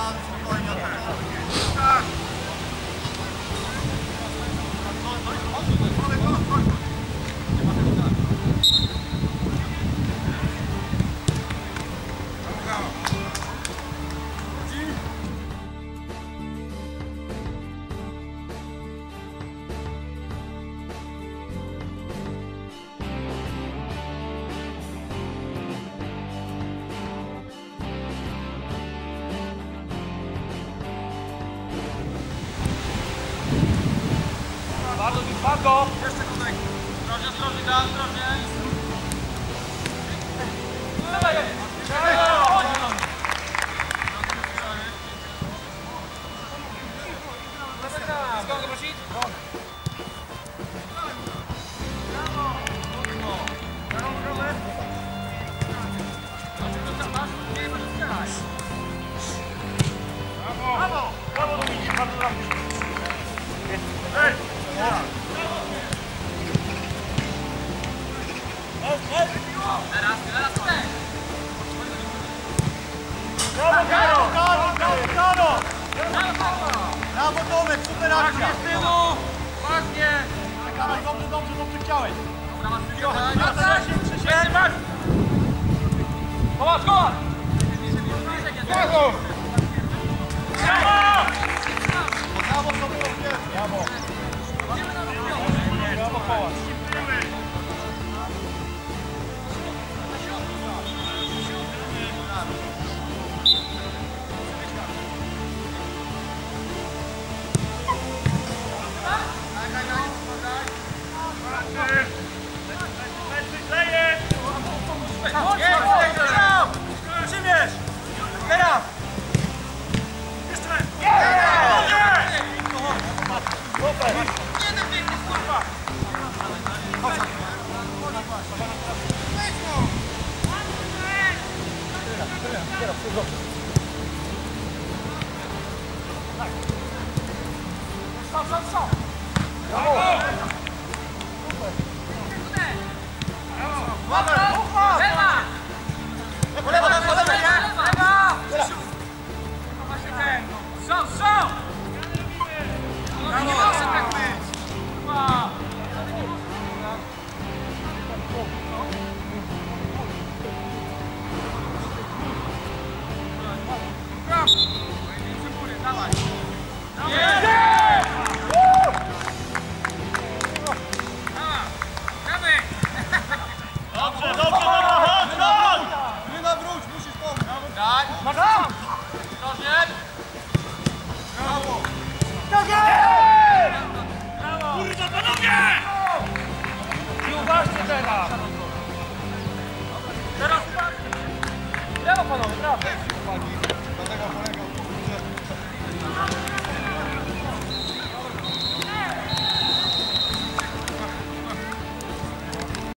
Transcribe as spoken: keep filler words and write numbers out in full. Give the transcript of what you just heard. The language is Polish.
Bardzo blisko. Jeszcze tutaj. Ostrożnie, ostrożnie, da, ostrożnie. Dawaj, skąd go prosić? Brawo! Brawo, Dominik, bardzo brawo. Ej! Teraz, teraz tutaj! Brawo, Karo! Brawo, Karo! Brawo Tomek, super akcja! Tak, z tyłu! Ładnie! Karo, dobrze, dobrze, dobrze chciałeś. Dobra, masz tyłu, masz! Popatrz, Kołacz! Brawo! Brawo! Brawo, to było pierwsze! Brawo! Brawo, Kołacz! Przymierz! Teraz! Jeszcze! Super! Jeden biegnie, kurwa! Stop, stop, stop! Brawo! Lewa! Lewa, lewa, lewa, lewa! Lewa! Właśnie ten! Są, są! Nie może tak być! Kurwa! Brawo! Największe góry, dawaj! Dobrze, dobrze, dobra, chodź, chodź! Gryna, wróć, musisz pomóc! Tak! Masz tam! Ostrożnie! Brawo! Tak jest! Brawo! Kurwa, panowie! I uważcie teraz! Teraz uważaj! Brawo, panowie, brawo!